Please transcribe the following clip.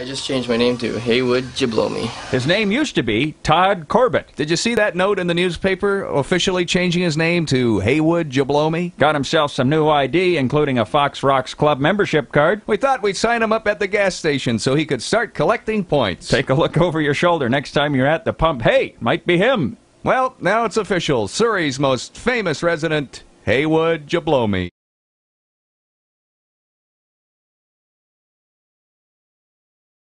just changed my name to Heywood Jablowme. His name used to be Todd Corbett. Did you see that note in the newspaper officially changing his name to Heywood Jablowme? Got himself some new ID, including a Fox Rocks Club membership card. We thought we'd sign him up at the gas station so he could start collecting points. Take a look over your shoulder next time you're at the pump. Hey, might be him. Well, now it's official. Surrey's most famous resident, Heywood Jablowme.